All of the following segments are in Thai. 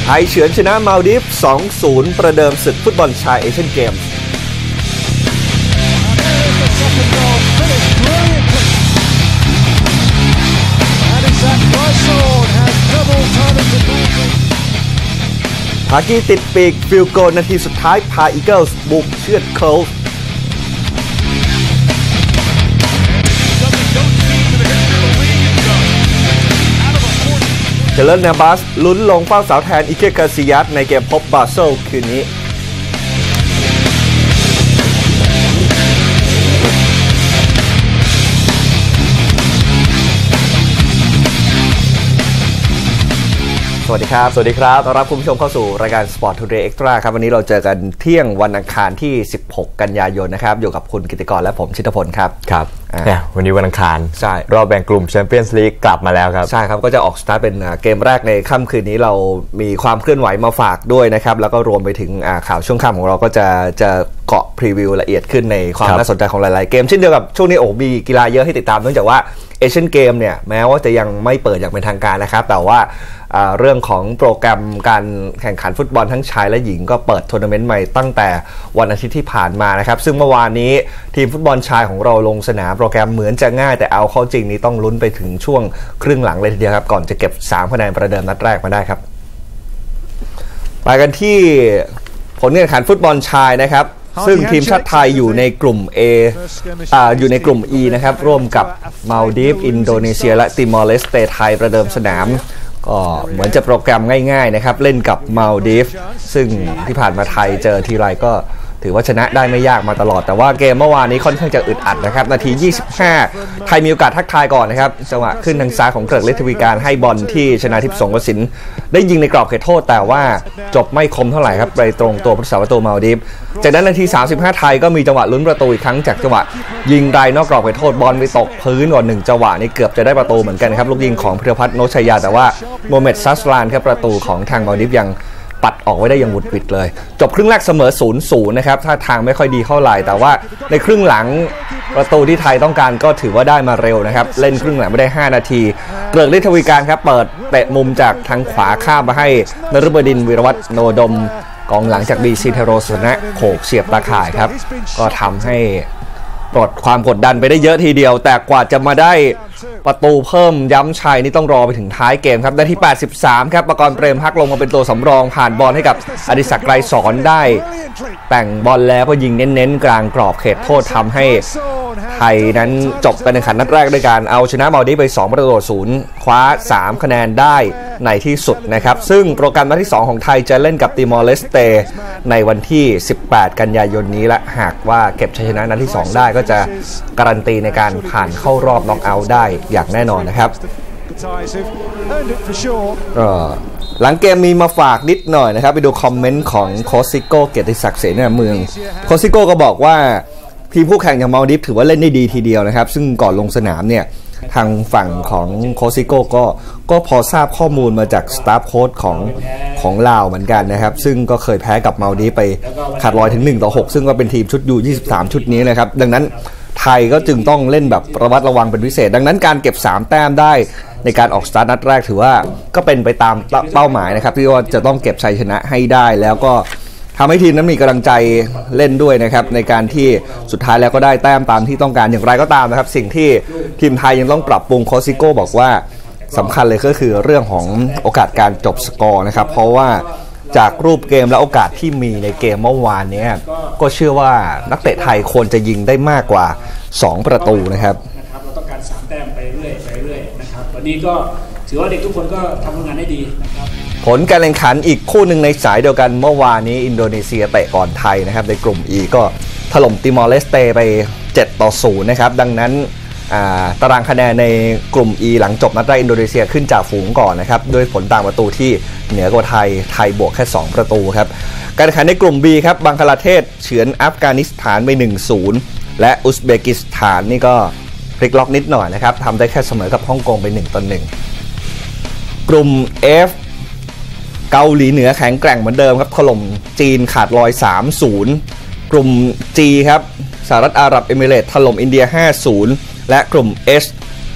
ไทยเฉือนชนะมาลดีฟ 2-0 ประเดิมศึกฟุตบอลชายเอเชียนเกมส์ฮากี้ติดปีกฟิลโกลนาทีสุดท้ายพาอีเกิลส์บุกเชือดโคลส์เทเลนนาบัสลุ้นลงเป้าเสาแทนอิเกกาซิยัสในเกมพบบาเซลคืนนี้สวัสดีครับต้อนรับคุณผู้ชมเข้าสู่รายการ Sport Today Extra ครับวันนี้เราเจอกันเที่ยงวันอังคารที่16กันยายนนะครับอยู่กับคุณกิติกรและผมชิตพลครับวันนี้วันอังคารใช่รอบแบ่งกลุ่มแชมเปี้ยนส์ลีกกลับมาแล้วครับใช่ครับก็จะออกสตาร์ทเป็นเกมแรกในค่ำคืนนี้เรามีความเคลื่อนไหวมาฝากด้วยนะครับแล้วก็รวมไปถึงข่าวช่วงค่ำของเราก็จะเกาะพรีวิวละเอียดขึ้นในความน่าสนใจของหลายๆเกมเช่นเดียวกับช่วงนี้มีกีฬาเยอะให้ติดตามเนื่องจากว่าเอเชียนเกมเนี่ยแม้ว่าจะยังไม่เปิดอย่างเป็นทางการนะครับแต่ว่าเรื่องของโปรแกรมการแข่งขันฟุตบอลทั้งชายและหญิงก็เปิดทัวร์นาเมนต์ใหม่ตั้งแต่วันอาทิตย์ที่ผ่านมานะครับซึ่งเมื่อวานนี้ทีมฟุตบอลชายของเราลงสนามโปรแกรมเหมือนจะง่ายแต่เอาเข้าจริงนี้ต้องลุ้นไปถึงช่วงครึ่งหลังเลยทีเดียวครับก่อนจะเก็บ3คะแนนประเดิมนัดแรกมาได้ครับไปกันที่ผลการแข่งขันฟุตบอลชายนะครับซึ่งทีมชาติไทยอยู่ในกลุ่ม A อยู่ในกลุ่ม E นะครับร่วมกับมาลดีฟอินโดนีเซียและติมอร์เลสเตไทยประเดิมสนามก็เหมือนจะโปรแกรมง่ายๆนะครับเล่นกับมาลดีฟซึ่งที่ผ่านมาไทยเจอทีไรก็ถือว่าชนะได้ไม่ยากมาตลอดแต่ว่าเกมเมื่อวานนี้ค่อนข้างจะอึดอัดนะครับนาที25ไทยมีโอกาสทักทายก่อนนะครับจังหวะขึ้นทางซ้ายของเกริกฤทธวีการให้บอลที่ชนาทิพย์สงกสินได้ยิงในกรอบเขตโทษแต่ว่าจบไม่คมเท่าไหร่ครับไปตรงตัวผู้รักษาประตูมาลดีฟจากนั้นนาที35ไทยก็มีจังหวะลุ้นประตูอีกครั้งจากจังหวะยิงไกลนอกกรอบเขตโทษบอลไปตกพื้นก่อน1จังหวะนี้เกือบจะได้ประตูเหมือนกันครับลูกยิงของพิรพัฒน์โนชัยยาแต่ว่าโมเมดซัสลานครับประตูของทางมาลดีฟยังปัดออกไว้ได้อย่างวุดวิดเลยจบครึ่งแรกเสมอ 0-0 นะครับท่าทางไม่ค่อยดีเท่าไหร่แต่ว่าในครึ่งหลังประตูที่ไทยต้องการก็ถือว่าได้มาเร็วนะครับเล่นครึ่งหลังไม่ได้5นาทีเกริกฤทธวีการครับเปิดเตะมุมจากทางขวาข้ามมาให้นฤบดินทร์วีรวัฒน์โนดมกองหลังจากบีซีเทโรสนะโขกเสียบตาข่ายครับก็ทำให้ปลดความกดดันไปได้เยอะทีเดียวแต่กว่าจะมาได้ประตูเพิ่มย้ำชัยนี่ต้องรอไปถึงท้ายเกมครับนาที83ครับปกรณ์เปรมพักลงมาเป็นตัวสำรองผ่านบอลให้กับอดิศักดิ์ไกรสอนได้แต่งบอลแล้วก็ยิงเน้นๆกลางกรอบเขตโทษทำให้ไทยนั้นจบการแข่งขันนัดแรกด้วยการเอาชนะมาลดีฟไป2-0คว้า3คะแนนได้ในที่สุดนะครับซึ่งโปรแกรมนัดที่2ของไทยจะเล่นกับติมอร์เลสเตในวันที่18กันยายนนี้และหากว่าเก็บชัยชนะนัดที่2ได้ก็จะการันตีในการผ่านเข้ารอบน็อกเอาท์ได้อย่างแน่นอนนะครับหลังเกมมีมาฝากนิดหน่อยนะครับไปดูคอมเมนต์ของโค้ชซิโก้เกียรติศักดิ์เสนาเมืองโค้ชซิโก้ก็บอกว่าทีมคู่แข่งอย่างมาลดีฟถือว่าเล่นได้ดีทีเดียวนะครับซึ่งก่อนลงสนามเนี่ยทางฝั่งของโค้ชซิโก้ก็พอทราบข้อมูลมาจากสตาฟโค้ชของลาวเหมือนกันนะครับซึ่งก็เคยแพ้กับมาลดีฟไปขาดลอยถึง1-6ซึ่งก็เป็นทีมชุดยู23ชุดนี้นะครับดังนั้นไทยก็จึงต้องเล่นแบบระมัดระวังเป็นพิเศษดังนั้นการเก็บ3แต้มได้ในการออกสตาร์ทนัดแรกถือว่าก็เป็นไปตามเป้าหมายนะครับที่ว่าจะต้องเก็บชัยชนะให้ได้แล้วก็ทำให้ทีมนั้นมีกำลังใจเล่นด้วยนะครับในการที่สุดท้ายแล้วก็ได้แต้มตามที่ต้องการอย่างไรก็ตามนะครับสิ่งที่ทีมไทยยังต้องปรับปรุงโค้ชซิโก้บอกว่าสำคัญเลยก็คือเรื่องของโอกาสการจบสกอร์นะครับเพราะว่าจากรูปเกมและโอกาสที่มีในเกมเมื่อวานนี้ก็เชื่อว่านักเตะไทยควรจะยิงได้มากกว่า2ประตูนะครับเราต้องการ3แต้มไปเรื่อยนะครับวันนี้ก็ถือว่าเด็กทุกคนก็ทำงานได้ดีนะครับผลการแข่งขันอีกคู่หนึ่งในสายเดียวกันเมื่อวานนี้อินโดนีเซียเตะก่อนไทยนะครับในกลุ่ม E ก็ถล่มติมอร์เลสเตไป7-0นะครับดังนั้นตารางคะแนนในกลุ่ม E หลังจบนัดแรกอินโดนีเซียขึ้นจากฝูงก่อนนะครับด้วยผลต่างประตูที่เหนือกว่าไทยบวกแค่2ประตูครับการแข่งขันในกลุ่ม B ครับบังคลาเทศเฉือนอัฟกานิสถานไป1-0และอุซเบกิสถานนี่ก็พลิกล็อกนิดหน่อยนะครับทำได้แค่เสมอกับฮ่องกงไป1-1กลุ่ม F เกาหลีเหนือแข็งแกร่งเหมือนเดิมครับถล่มจีนขาดลอย 3-0 กลุ่ม G ครับสหรัฐอาหรับเอมิเรตส์ถล่มอินเดีย 5-0 และกลุ่ม H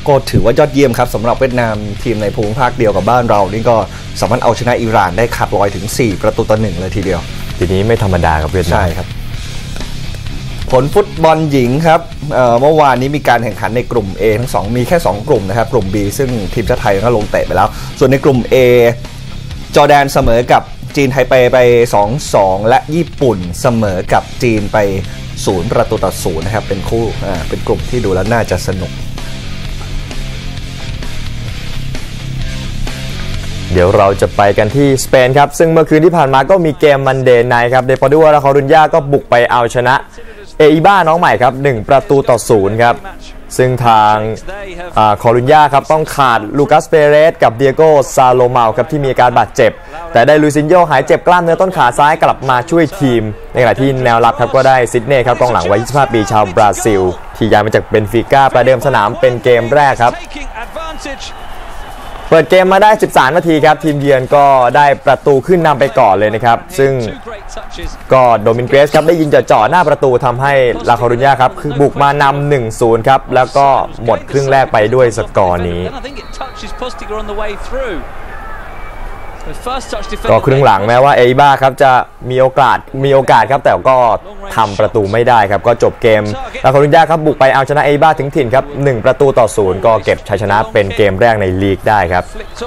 ก็ถือว่ายอดเยี่ยมครับสำหรับเวียดนามทีมในภูมิภาคเดียวกับบ้านเรานี่ก็สามารถเอาชนะอิหร่านได้ขาดลอยถึง4-1เลยทีเดียวทีนี้ไม่ธรรมดากับเวียดนามใช่ครับผลฟุตบอลหญิงครับเมื่อวานนี้มีการแข่งขันในกลุ่ม A ทั้ง2มีแค่2กลุ่มนะครับกลุ่ม B ซึ่งทีมชาติไทยก็ลงเตะไปแล้วส่วนในกลุ่ม A จอร์แดนเสมอกับจีนไทเปไป 2-2 และญี่ปุ่นเสมอกับจีนไป0-0นะครับเป็นคู่เป็นกลุ่มที่ดูแล้วน่าจะสนุกเดี๋ยวเราจะไปกันที่สเปนครับซึ่งเมื่อคืนที่ผ่านมาก็มีเกมมันเดย์ไนท์ครับเดปอร์ติโว ลาคอรุญญาก็บุกไปเอาชนะเออิบ้าน้องใหม่ครับ1-0ครับซึ่งทางคอรุญญาครับต้องขาดลูคัสเปเรสกับเดียโกซาโลเมาครับที่มีอาการบาดเจ็บแต่ได้ลุยซินโยหายเจ็บกล้ามเนื้อต้นขาซ้ายกลับมาช่วยทีมในขณะที่แนวรับครับก็ได้ซิดเน่ครับกองหลังวัย25 ปีชาวบราซิลที่ย้ายมาจากเบนฟิก้าประเดิมสนามเป็นเกมแรกครับเปิดเกมมาได้13 นาทีครับทีมเยือนก็ได้ประตูขึ้นนำไปก่อนเลยนะครับซึ่งก็โดมินเกรสครับได้ยิงจ่อหน้าประตูทำให้ลาคอรุญญาครับคือบุกมานำ 1-0 ครับแล้วก็หมดครึ่งแรกไปด้วยสกอร์นี้ก็ครึ่งหลังแม้ว่าเออิบ้าครับจะมีโอกาสครับแต่ก็ทำประตูไม่ได้ครับก็จบเกมลาคอรุญญาครับบุกไปเอาชนะเออิบ้าถึงถิ่นครับ1-0ก็เก็บชัยชนะเป็นเกมแรกในลีกได้ครับ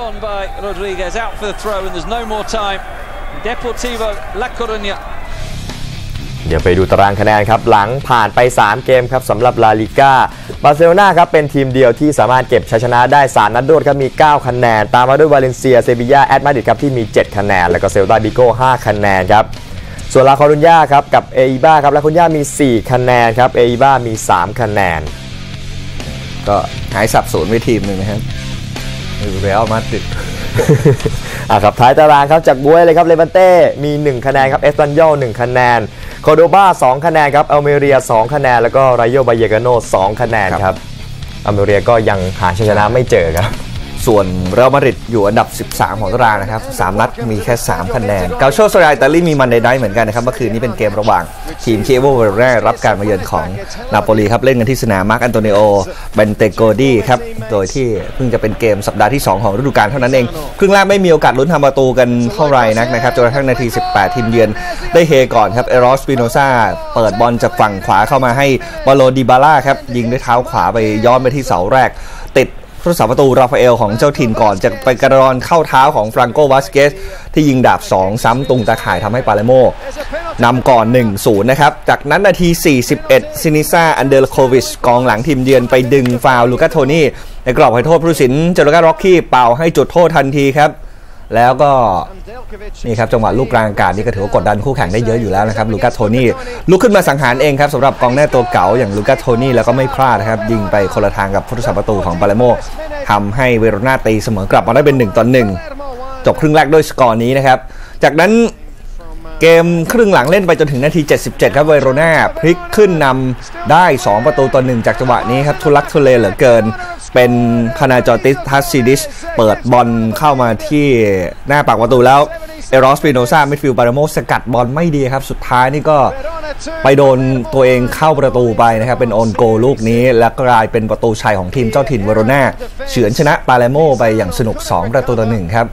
เดี๋ยวไปดูตารางคะแนนครับหลังผ่านไป3เกมครับสำหรับลาลิก้าบาร์เซโลนาครับเป็นทีมเดียวที่สามารถเก็บชัยชนะได้3นัดรวดครับมี9คะแนนตามมาด้วยวาเลนเซียเซบีย่าแอตมาดริดครับที่มี7คะแนนแล้วก็เซลตาบิโก้5คะแนนครับส่วนลาคอรุญญาครับกับเออิบ้าครับลาคอรุญญามี4คะแนนครับเออิบ้ามี3คะแนนก็หายสับสนไปทีมหนึ่งนะครับเรอัลมาดริดครับท้ายตารางครับจากบวยเลยครับเลวันเต้มี1คะแนนครับเอสปันยอล1คะแนนโคโดบา2คะแนนครับอัลเมเรีย2คะแนนแล้วก็ไรโยบาเยกาโน2คะแนนครับอัลเมเรียก็ยังหาชัยชนะไม่เจอครับส่วนเรอัลมาดริดอยู่อันดับ13ของตารางนะครับ3นัดมีแค่3คะแนนเกาโชโซเรียอิตาลีมีมันเดย์ไนท์เหมือนกันนะครับเมื่อคืนนี้เป็นเกมระหว่างทีมเคียโวเวเรรับการมาเยือนของนาโปลีครับเล่นกันที่สนามมาร์คอันโตนิโอเบนเตโกดีครับโดยที่เพิ่งจะเป็นเกมสัปดาห์ที่2ของฤดูกาลเท่านั้นเองครึ่งแรกไม่มีโอกาสลุ้นทำประตูกันเท่าไหร่นักนะครับจนกระทั่งนาที18ทีมเยือนได้เฮก่อนครับเอรอสปิโนซาเปิดบอลจากฝั่งขวาเข้ามาให้บาโลดิบาล่าครับยิงด้วยเท้าขวาไปย้อนไปที่เสาแรกติดผู้สาประตูราฟาเอลของเจ้าถิ่นก่อนจะไปกระดอนเข้าเท้าของฟรังโกวาสเกสที่ยิงดาบ2ซ้ำตรงตาข่ายทำให้ปาเลโมนำก่อน 1-0 นะครับจากนั้นนาที41ซินิซ่าอันเดอร์โควิชกองหลังทีมเยือนไปดึงฟาวล์ลูกาโทนี่ในกรอบให้โทษผู้ตัดสินเจโรการ็อกกี้เป่าให้จุดโทษทันทีครับแล้วก็นี่ครับจังหวะลูกกลางอากาศนี่ก็ถือว่ากดดันคู่แข่งได้เยอะอยู่แล้วนะครับลูกาโทนี่ลุกขึ้นมาสังหารเองครับสำหรับกองหน้าตัวเก๋าอย่างลูกาโทนี่แล้วก็ไม่พลาดนะครับยิงไปคนละทางกับผู้รักษาประตูของปาเลโมทำให้เวโรนาตีเสมอกลับมาได้เป็น1-1จบครึ่งแรกด้วยสกอร์นี้นะครับจากนั้นเกมครึ่งหลังเล่นไปจนถึงนาที77ครับเวโรนาพลิกขึ้นนำได้2-1จากจังหวะนี้ครับทุลักทุเลเหลือเกินเป็นพานาจอติสทัสซิดิชเปิดบอลเข้ามาที่หน้าปากประตูแล้วเอรอสปิโนซามิดฟิลด์ปาเลโมสกัดบอลไม่ดีครับสุดท้ายนี่ก็ไปโดนตัวเองเข้าประตูไปนะครับเป็นโอนโกลูกนี้และกลายเป็นประตูชัยของทีมเจ้าถิ่นเวโรนาเฉือนชนะปาเลโมไปอย่างสนุก2-1ครับ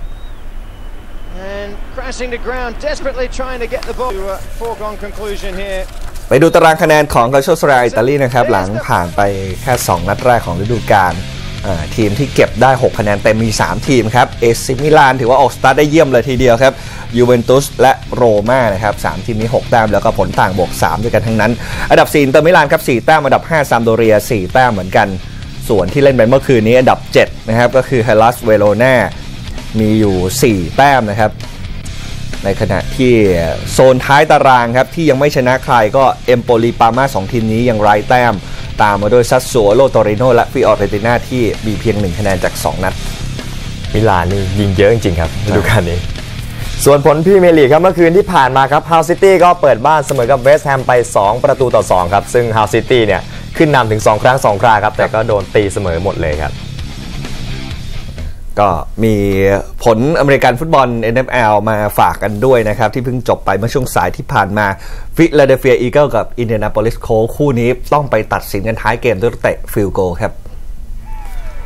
ไปดูตารางคะแนนของกาโชโซเรียอิตาลีนะครับหลังผ่านไปแค่2นัดแรกของฤดูกาลทีมที่เก็บได้6คะแนนเต็มมี3ทีมครับเอซิมิลานถือว่าออกสตาร์ทได้เยี่ยมเลยทีเดียวครับยูเวนตุสและโรม่านะครับ3ทีมนี้6แต้มแล้วก็ผลต่างบวก3ด้วยกันทั้งนั้นอันดับ4อินเตอร์มิลานครับ4แต้มอันดับ5ซามโดเรีย4แต้มเหมือนกันส่วนที่เล่นไปเมื่อคืนนี้อันดับ7นะครับก็คือเฮลัสเวโรนามีอยู่4แต้มนะครับในขณะที่โซนท้ายตารางครับที่ยังไม่ชนะใครก็เอมโปลีปาม่า2ทีมนี้ยังไร้แต้มตามมาโดยซัสซัวโรโตริโนและฟิออเรติน่าที่มีเพียง1คะแนนจาก2นัดมิลานนี่ยิงเยอะจริงๆครับฤดูกาลนี้ส่วนผลพรีเมียร์ลีกครับเมื่อคืนที่ผ่านมาครับฮาวซิตี้ก็เปิดบ้านเสมอกับเวสต์แฮมไป2-2ครับซึ่งฮาวซิตี้เนี่ยขึ้นนำถึง2ครั้ง2คราครับแต่ก็โดนตีเสมอหมดเลยครับก็มีผลอเมริกันฟุตบอล NFL มาฝากกันด้วยนะครับที่เพิ่งจบไปเมื่อช่วงสายที่ผ่านมาฟิลาเดลเฟียอีเกิลกับอินเดียนาโพลิสโคลคู่นี้ต้องไปตัดสินกันท้ายเกมด้วยเตะฟิลด์โกลครับ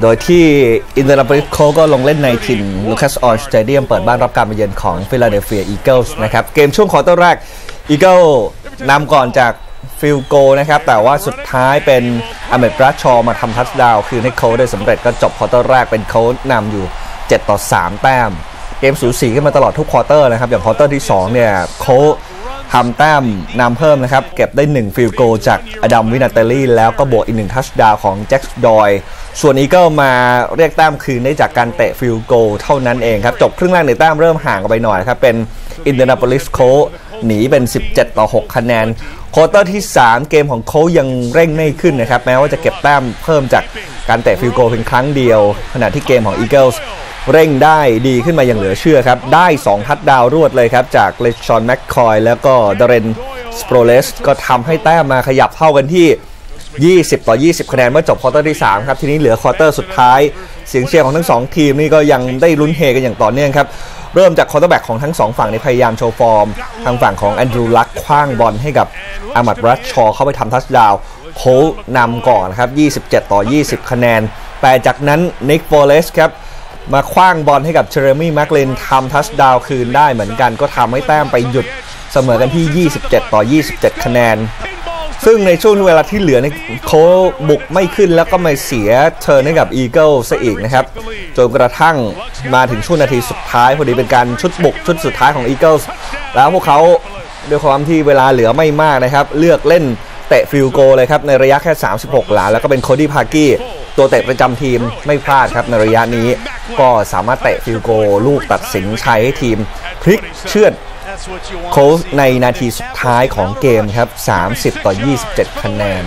โดยที่อินเตอร์นาโปลิสโคก็ลงเล่นในถิ่นลูคัสออยล์สเตเดียมเปิดบ้านรับการมาเยือนของฟิลาเดลเฟียอีเกิลส์นะครับเกมช่วงควอเตอร์แรกอีเกิลนำก่อนจากฟิลโกนะครับแต่ว่าสุดท้ายเป็นอาเมด บรัชชอว์มาทำทัชดาวน์คืนให้โค้ชได้สำเร็จก็จบควอเตอร์แรกเป็นโค้ชนำอยู่7-3 แต้มเกมสูสีกันมาตลอดทุกควอเตอร์นะครับอย่างควอเตอร์ที่2เนี่ยโค้ชทำแต้มนำเพิ่มนะครับเก็บได้1ฟิลโกจากอดัมวินาเตลลี่แล้วก็บวกอีก1ทัชดาวน์ของแจ็คดอยส่วนอีเกิลมาเรียกแต้มคืนได้จากการเตะฟิลโกเท่านั้นเองครับจบครึ่งแรกในแต้มเริ่มห่างกันไปหน่อยครับเป็นอินเดียนาโพลิสโค้ชหนีเป็น17-6 คะแนนควอเตอร์ที่3เกมของโค้ชยังเร่งไม่ขึ้นนะครับแม้ว่าจะเก็บแต้มเพิ่มจากการเตะฟิลโกเพียงครั้งเดียวขณะที่เกมของอีเกิลส์เร่งได้ดีขึ้นมาอย่างเหลือเชื่อครับได้2ทัชดาวน์รวดเลยครับจากเลชอนแมคคอยแล้วก็ดาเรนสโปรเลสก็ทำให้แต้มมาขยับเท่ากันที่20-20 คะแนนเมื่อจบควอเตอร์ที่3ครับทีนี้เหลือควอเตอร์สุดท้ายเสียงเชียร์ของทั้ง2ทีมนี่ก็ยังได้ลุ้นเฮกันอย่างต่อเนื่องครับเริ่มจากควอเตอร์แบ็กของทั้ง2ฝั่งในพยายามโชว์ฟอร์มทางฝั่งของแอนดรูว์ลักคว้างบอลให้กับอามัด บรัชชอว์เข้าไปทำทัชดาวน์โค้ชนำก่อนครับ27-20 คะแนนแต่จากนั้นนิกโฟเลสครับมาคว้างบอลให้กับเจเรมี่แม็กลินทำทัชดาวน์คืนได้เหมือนกันก็ทำให้แต้มไปหยุดเสมอกันที่27-27 คะแนนซึ่งในช่วงเวลาที่เหลือในโค้ชบุกไม่ขึ้นแล้วก็มาเสียเทิร์นให้กับอีเกิลซะอีกนะครับจนกระทั่งมาถึงช่วงนาทีสุดท้ายพอดีเป็นการชุดบุกชุดสุดท้ายของอีเกิลส์แล้วพวกเขาด้วยความที่เวลาเหลือไม่มากนะครับเลือกเล่นเตะฟิลโกเลยครับในระยะแค่36 หลาแล้วก็เป็นโคดี้พาร์กี้ตัวเตะประจำทีมไม่พลาดครับในระยะนี้ก็สามารถเตะฟิลโกลูกตัดสินชัยให้ทีมพลิกเชือดโค้ชในนาทีสุดท้ายของเกมครับ30-27 คะแนน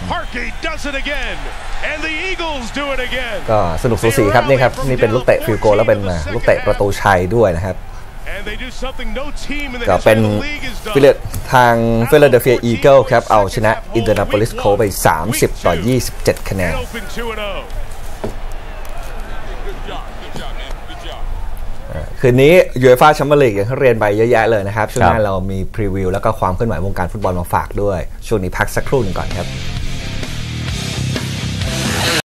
ก็สนุกสูสีครับนี่ครับนี่เป็นลูกเตะฟิลโกแล้วเป็นลูกเตะประตูชัยด้วยนะครับก็เป็นทางฟิลาเดลเฟียอีเกิลครับเอาชนะอินเตอร์นาโพลิสโคไป30-27 คะแนนคืนนี้ยูเอฟ่าแชมเปี้ยนลีกอย่างที่เรียนไปเยอะแยะเลยนะครับช่วงหน้าเรามีพรีวิวแล้วก็ความเคลื่อนไหววงการฟุตบอลมาฝากด้วยช่วงนี้พักสักครู่หนึ่งก่อนครับ